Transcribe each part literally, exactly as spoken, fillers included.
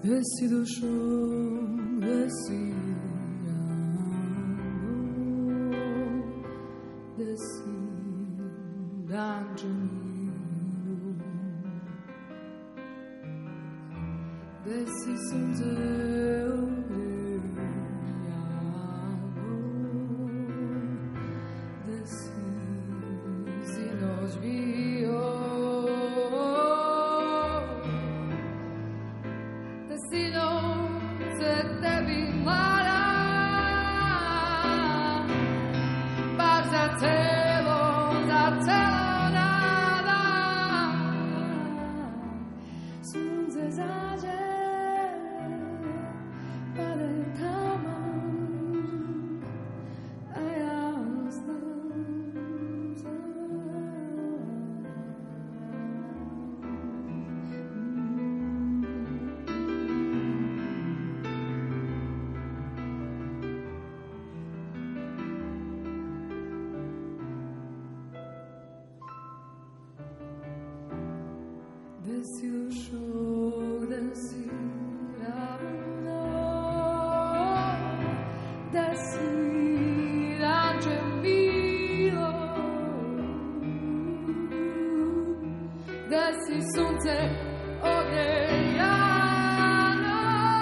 Gde si došao, gde si gde si danče miru, gde si sunce ogrejalo, gde si sinoć bio, da sinoć se tebi mlada, baš za celo, za celo nada. Sunce zađe, pade taman, a ja ostam sam. Gde si došao, gde si ravno, gde si ranče bilo, gde si sunce ogrejano,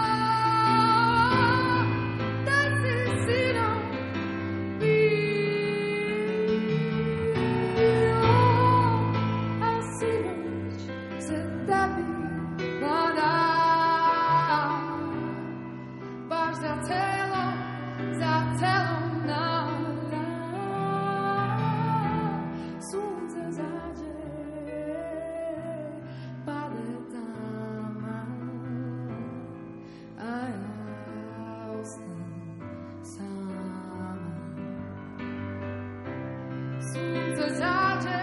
gde si sinoć bio, a sinoć se tebi mlada, baš za celo, za celo nada. Sunce zađe, pade taman, a ja ostam sama. Sunce zađe,